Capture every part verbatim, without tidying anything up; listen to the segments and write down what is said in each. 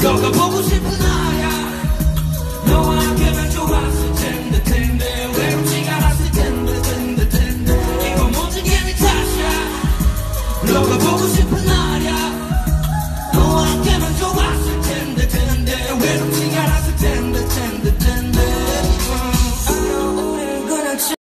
너가 보고 싶은 나야. 너와 함께면 좋았을 텐데 텐데 외롭지 않았을 텐데 텐데 텐데 이건 모든 게 네 탓이야. 너가 보고 싶은 나야. 너와 함께면 좋았을 텐데 텐데 외롭지 않았을 텐데 텐데 텐데 우리는 그냥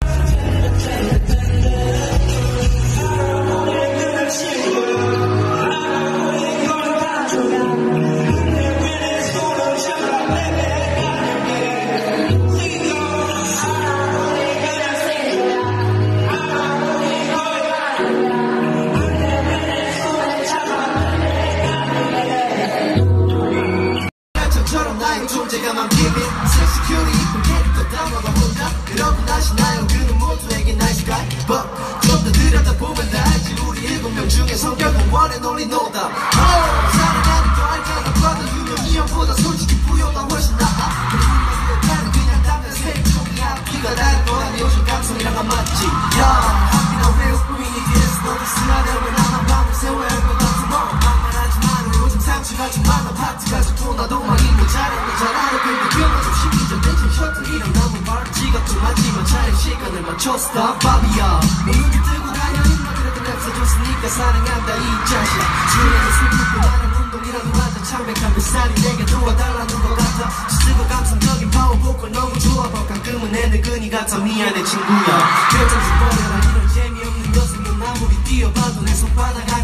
나의 존재감만 비밀 섹시큐리 이쁜 캐릭터 담아봐 혼자 그러고 다시 나요 그는 모두에게 nice guy But 좀 더 들여다보면 다 알지 우리 일곱 명 중에 성격은 원해 논리 노다 oh, 사랑하는 거 알잖아 brother 유명이 형보다 솔직히 부여가 훨씬 나아 그리고 나는 그냥 담배 색종이야 비가 다른 거랑 요즘 감성이랑 안 맞지 야 하필이면 왜 웃음이니 뒤에서 너도 쓰나려면 나만 밤을 새워야 할 것 같은 너 만만하지만 요즘 상처가 좀 많아 파티가 좋고 나도 많이 잘하는 잘 알아 근데 그만 좀 시기 전 대체 셔틀이랑 남은 발찌가 좀 맞지만 차라리 시간을 맞춰 스탑 밥이야 너 눈이 뜨고 다녀 임마 그래도 랩사 줬으니까 사랑한다 이 자식 주에는 슬프고 나는 운동이라도 하자 창백한 뱃살이 내게 도와달라는 것 같아 지쓰고 감성적인 파워보컬 너무 좋아 가끔은 내 늙은이 같아 미안해 친구야 결정 좀 버려라 이런 재미없는 것은 넌 아무리 뛰어봐도 내 손바닥